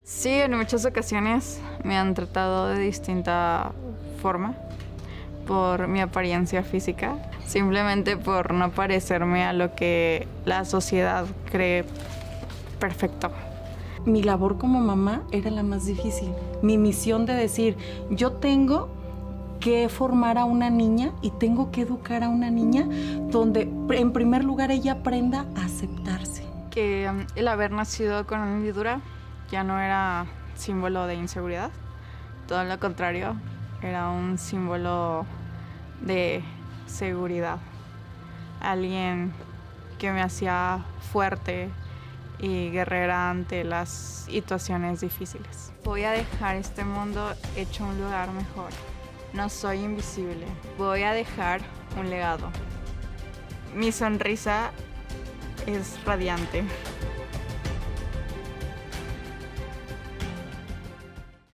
Sí, en muchas ocasiones me han tratado de distinta forma por mi apariencia física, simplemente por no parecerme a lo que la sociedad cree perfecto. Mi labor como mamá era la más difícil. Mi misión de decir, yo tengo que formar a una niña y tengo que educar a una niña donde en primer lugar ella aprenda a aceptarse. Que el haber nacido con una hendidura ya no era símbolo de inseguridad, todo lo contrario, era un símbolo de seguridad. Alguien que me hacía fuerte y guerrera ante las situaciones difíciles. Voy a dejar este mundo hecho un lugar mejor. No soy invisible. Voy a dejar un legado. Mi sonrisa es radiante.